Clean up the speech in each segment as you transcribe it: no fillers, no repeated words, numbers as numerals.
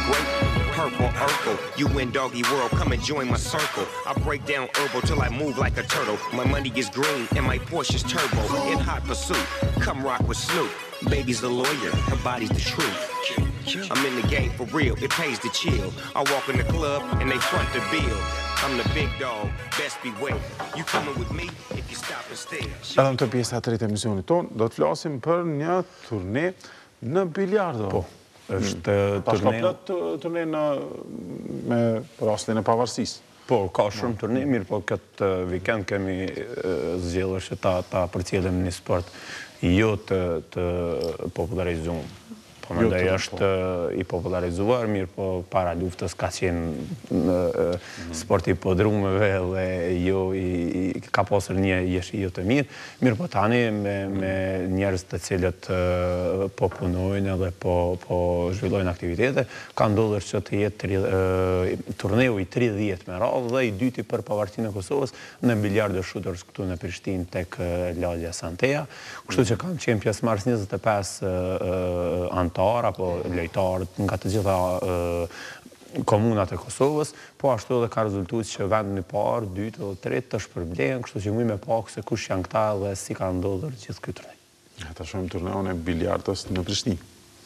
great. Purple Urkel, you in doggy world, come and join my circle. I break down herbal till I move like a turtle. My money is green and my Porsche's turbo. In hot pursuit, come rock with Snoop. Baby's the lawyer, her body's the truth. I'm in the game for real, it pays to chill. I walk in the club and they front the bill. I'm the big dog, best beware. You coming with me if you stop and stare. Edhe në të pjesë të tretë e emisionit tonë, do të flasim për një turne në biljardo. Po, është turne... Ka plot turne me rastin e pavarësisë. Po, ka shumë turne, mirë po këtë vikend kemi zgjedhur që ta përcjellim një sport jo të popularizuar. Po mendoj është i popularizuar, mirë po para luftës ka qenë sport i podrumeve dhe jo ka pasur një jeshi jo të mirë. Mirë po tani me njerëz të cilët po punojnë dhe po zhvillojnë aktivitete, ka ndodhur që të jetë turneu i 30 me radhë dhe i dyti për pavarësinë e Kosovës në Biljardë Shooters këtu në Prishtinë tek lagja Santea. Kështu që kanë qenë pjesëmarrës 25 anëtarë apo lojtarët nga të gjitha komunat e Kosovës, po ashtu edhe ka rezultuar që vendi i parë, dytë dhe tretë të shpërblen, kështu që mujmë pak se kush janë këta dhe si ka ndodhur gjithë ky turne. Ta shohim turneun e biljardos në Prishtinë.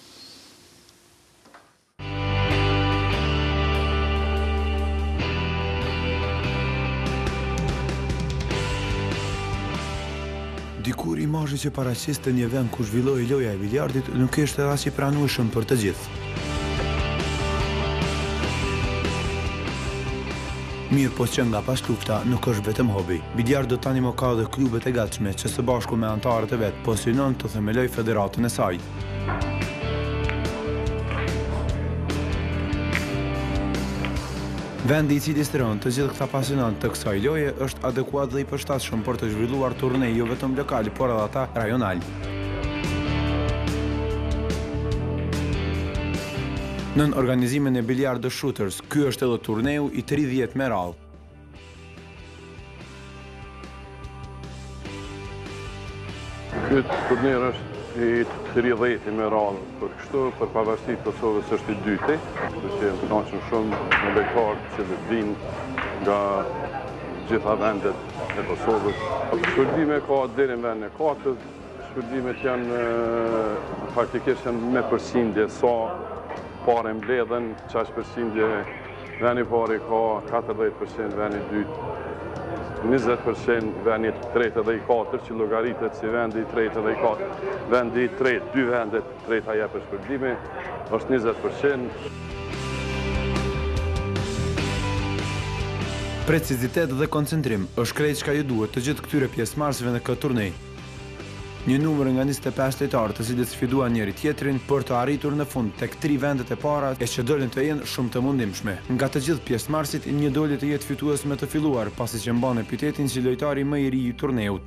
Dikur imazhi që paraqiste një vend ku zhvillohej loja e biljardit nuk është edhe aq i pranueshëm për të gjithë. Mirë po që nga pas lufta nuk është vetëm hobi. Biljardo tani më ka dhe klubet e gatshme që së bashku me anëtarët e vet po synon të themeloj federatën e saj. Vendi i cili stëron të gjithë këta pasionantë të kësaj loje është adekuat dhe i përshtatshëm për të zhvilluar turne jo vetëm lokal, por edhe ata rajonal. Nën organizimin e Biljardë Shooters, ky është edhe turneu i 30 me radhë. Ky turner është i 30 me radhë, për kështu për pavarësi Kosovës është i dyti, që më kënaqem shumë me lojtarë që vinë nga gjitha vendet e Kosovës. Shpërbime ka deri në vendin e katërt, shpërbimet janë faktikisht me përqindje sa parë mbledhen, çaq përqindje vendi i parë ka 40%, vendi i dytë 20%, vendi i tretë dhe i katërt që llogaritet si vendi i tretë dhe i katërt. Vendi i tretë, dy vendet, treta jep shpërblime, është 20%. Precizitet dhe koncentrim është krejt çka ju duhet të gjithë këtyre pjesëmarrësve në këtë turnej. Një numër nga 25 lojtarë të cilët sfiduan njëri tjetrin për të arritur në fund tek 3 vendet e para e që dolën të jenë shumë të mundimshme. Nga të gjithë pjesëmarrësit, një doli të jetë fitues me të filluar, pasi që mban epitetin si lojtari më i ri i turneut.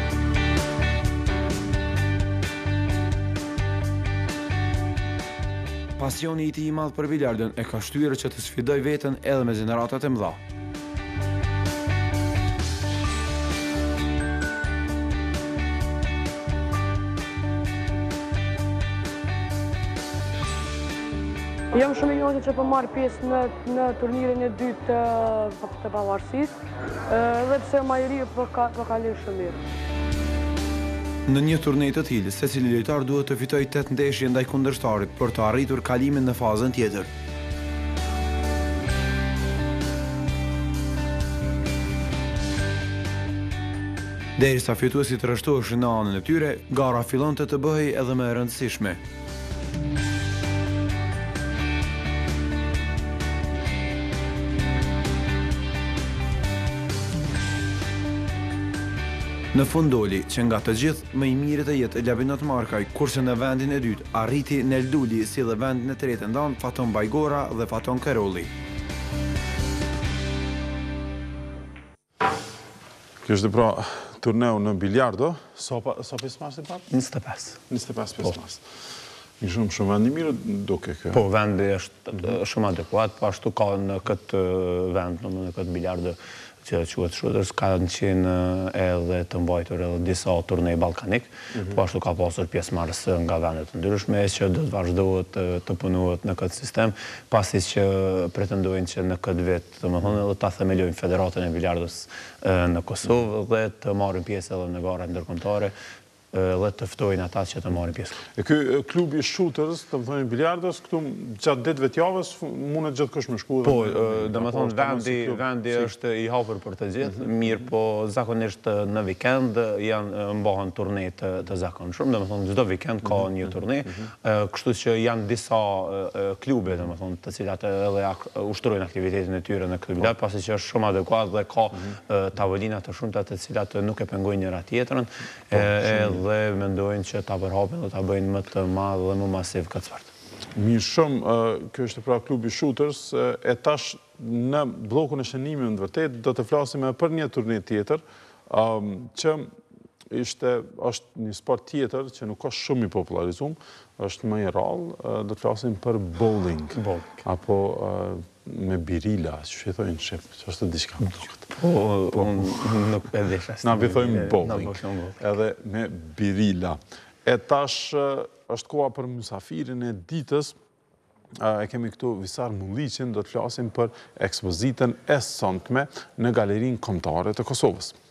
Pasioni i tij i madh për biljardën e ka shtyrë që të sfidoj veten edhe me gjeneratat e mëdha. Jam shumë i njohur që po marr pjesë në turnirin e dytë të pavarësisë, edhe pse më i ri po kaloj shumë mirë. Në një turnej të tillë, secili lojtar duhet të fitojë 8 ndeshje ndaj kundërshtarit për të arritur kalimin në fazën tjetër. Derisa fituesit rreshtoheshin në anën e tyre, gara fillonte të bëhej edhe më e rëndësishme. Në fund doli që nga të gjithë më i miri të jetë Labinot Markaj, kurse në vendin e dytë arriti Nelduli si dhe vendin e tretë ndanë Faton Bajgora dhe Faton Karolli. Kjo është pra turneu në biljardo, sa pjesëmarrës e pak? 25. 25 pjesëmarrës. Një shumë vend i mirë duke kjo. Po, vendi është shumë adekuat, po ashtu ka në këtë vend, në këtë biljardë, që quhet Shooters, kanë qenë edhe të mbajtur edhe disa turnej ballkanik, po ashtu ka pasur pjesëmarrës nga vende të ndryshme që do të vazhdohet të punohet në këtë sistem, pasi që pretendojnë që në këtë vit, domethënë edhe ta themelojnë Federatën e Biljardës në Kosovë dhe të marrin pjesë edhe në gara ndërkombëtare dhe të ftojnë ata që të marrin pjesë. E ky klubi Shooters, të më thonë biljardës, këtu gjatë ditëve të javës mundet gjithkush me shku. Po, domethënë vendi është i hapur për të gjithë, mirë po zakonisht në vikend mbahen turne të zakonshëm, domethënë çdo vikend ka një turne, kështu që janë disa klube domethënë të cilat edhe ushtrojnë aktivitetin e tyre në këtë biljard, pasi që është shumë adekuat dhe ka tavolina të shumta të cilat nuk e pengojnë njëra tjetrën, dhe mendojnë që ta përhapin dhe ta bëjnë më të madh dhe më masiv këtë sport. Mirë shumë, kjo është pra klubi Shooters, e tash në bllokun e shënimit në vërtet do të flasim për një turne tjetër, që është një sport tjetër që nuk është shumë i popularizuar, është më i rrallë, do të flasim për bowling. Apo me birila, që i thojnë shef, që është diçka më duket. Po, nuk e desha. Na vi thojmë bowling, edhe me birila. E tash është koha për mysafirin e ditës, e kemi këtu Visar Mulliqin, do të flasim për ekspozitën e sonte në Galerinë Kombëtare të Kosovës.